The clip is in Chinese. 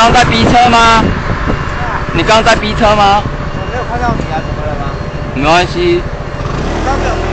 刚刚在逼车吗？你刚刚在逼车吗？ 我没有看到你啊，怎么了吗？ 没关系。 我刚没有。